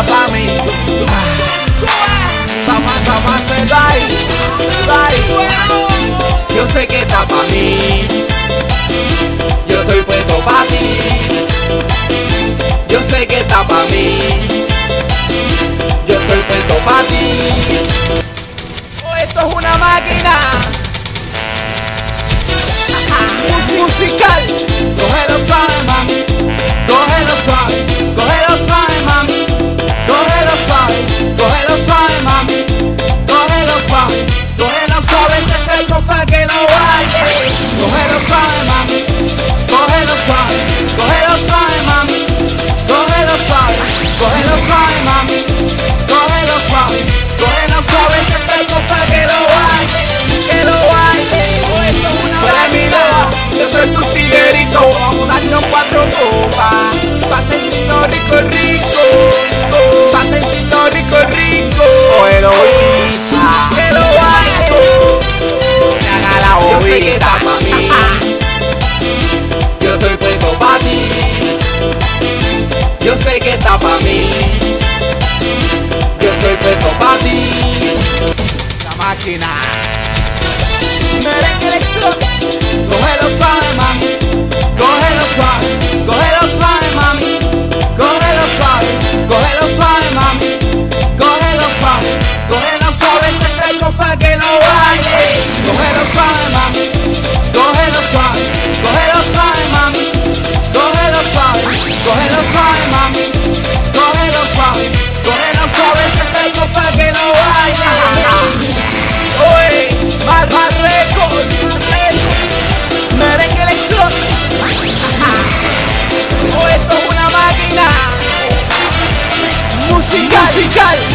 está pa' mí. Yo sé que está pa' mí. Yo estoy puesto pa' ti. Yo sé que está pa' mí. Yo estoy puesto pa' ti. Oh, esto es una máquina musical. Cógelo suave, mami. Cógelo suave. Cógelo suave, mami. Cógelo suave. Cógelo suave, mami. Cógelo suave. Cógelo suave, te traigo pa' que lo bailes. Cógelo suave, mami. Cógelo suave. Cógelo suave, mami. Cógelo suave. Cógelo suave, mami. Cógelo suave. Cógelo suave, te traigo pa' que lo bailes. Que lo bailes. Oh, esto es una máquina. Yo soy tu tiguerito. Vamos a darnos 4 copas. Pa' sentirnos rico, rico. Pa' sentirnos rico, rico. Que lo bailes. Yo sé que está pa' mí. Yo estoy puesto pa' ti. Yo sé que está pa' mí. Yo estoy puesto pa' ti. La máquina. Merengue electrónico. Cógelo suave, mami. Cógelo suave. Cógelo suave, mami. Cógelo suave. Cógelo suave, mami. Cógelo suave. Cógelo suave, te traigo pa' que lo bailes. Cógelo suave, mami. Cógelo suave. Cógelo suave, mami. Cógelo suave. Cógelo suave, mami. Cógelo suave. Cógelo suave, te traigo pa' que lo bailes. Oye, más récord. Merengue electrónico. Oh, esto es una máquina musical.